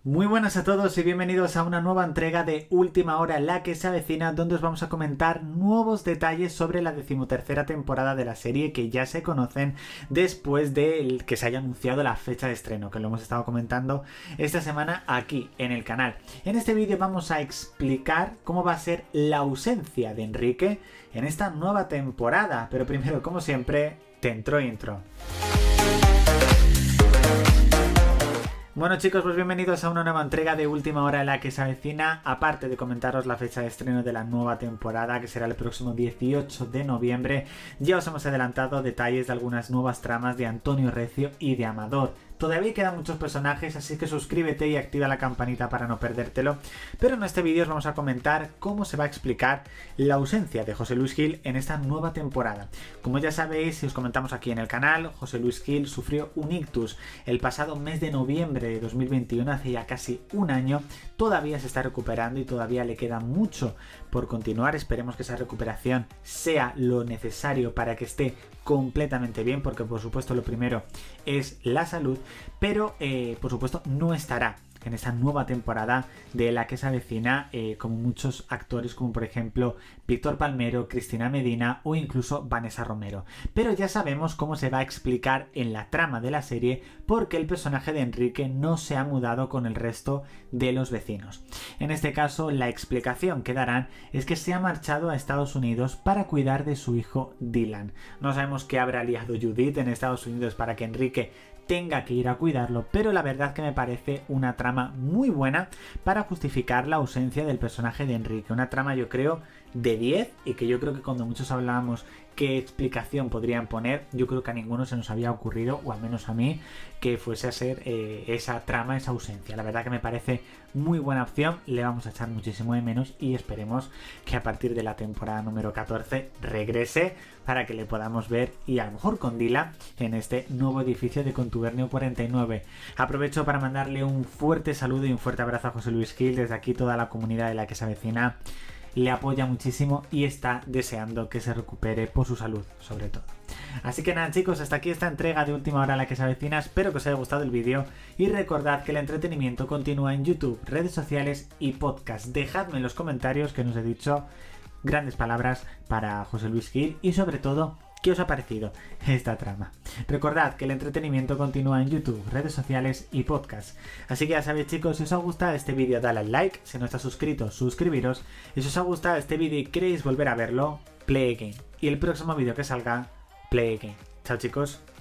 Muy buenas a todos y bienvenidos a una nueva entrega de Última Hora, la que se avecina, donde os vamos a comentar nuevos detalles sobre la 13ª temporada de la serie que ya se conocen después de que se haya anunciado la fecha de estreno, que lo hemos estado comentando esta semana aquí en el canal. En este vídeo vamos a explicar cómo va a ser la ausencia de Enrique en esta nueva temporada, pero primero, como siempre, intro. Bueno chicos, pues bienvenidos a una nueva entrega de Última Hora en la que se avecina. Aparte de comentaros la fecha de estreno de la nueva temporada, que será el próximo 18 de noviembre, ya os hemos adelantado detalles de algunas nuevas tramas de Antonio Recio y de Amador. Todavía quedan muchos personajes, así que suscríbete y activa la campanita para no perdértelo. Pero en este vídeo os vamos a comentar cómo se va a explicar la ausencia de José Luis Gil en esta nueva temporada. Como ya sabéis, si os comentamos aquí en el canal, José Luis Gil sufrió un ictus el pasado mes de noviembre de 2021, hace ya casi un año. Todavía se está recuperando y todavía le queda mucho por continuar. Esperemos que esa recuperación sea lo necesario para que esté completamente bien, porque por supuesto lo primero es la salud, pero por supuesto no estará en esta nueva temporada de la que se avecina como muchos actores, como por ejemplo Víctor Palmero, Cristina Medina o incluso Vanessa Romero. Pero ya sabemos cómo se va a explicar en la trama de la serie por qué el personaje de Enrique no se ha mudado con el resto de los vecinos. En este caso, la explicación que darán es que se ha marchado a Estados Unidos para cuidar de su hijo Dylan. No sabemos qué habrá liado Judith en Estados Unidos para que Enrique tenga que ir a cuidarlo, pero la verdad que me parece una trama muy buena para justificar la ausencia del personaje de Enrique. Una trama, yo creo, de 10, y que yo creo que cuando muchos hablábamos qué explicación podrían poner, yo creo que a ninguno se nos había ocurrido, o al menos a mí, que fuese a ser esa trama, esa ausencia. La verdad que me parece muy buena opción, le vamos a echar muchísimo de menos y esperemos que a partir de la temporada número 14 regrese para que le podamos ver, y a lo mejor con Dylan, en este nuevo edificio de Contubernio 49. Aprovecho para mandarle un fuerte saludo y un fuerte abrazo a José Luis Gil. Desde aquí toda la comunidad de la que se avecina le apoya muchísimo y está deseando que se recupere por su salud, sobre todo. Así que nada chicos, hasta aquí esta entrega de Última Hora a la que se avecina. Espero que os haya gustado el vídeo y recordad que el entretenimiento continúa en YouTube, redes sociales y podcast. Dejadme en los comentarios, que nos he dicho grandes palabras para José Luis Gil, y sobre todo, ¿qué os ha parecido esta trama? Recordad que el entretenimiento continúa en YouTube, redes sociales y podcast. Así que ya sabéis chicos, si os ha gustado este vídeo dale al like, si no estáis suscritos suscribiros, y si os ha gustado este vídeo y queréis volver a verlo, play again. Y el próximo vídeo que salga, play again. Chao chicos.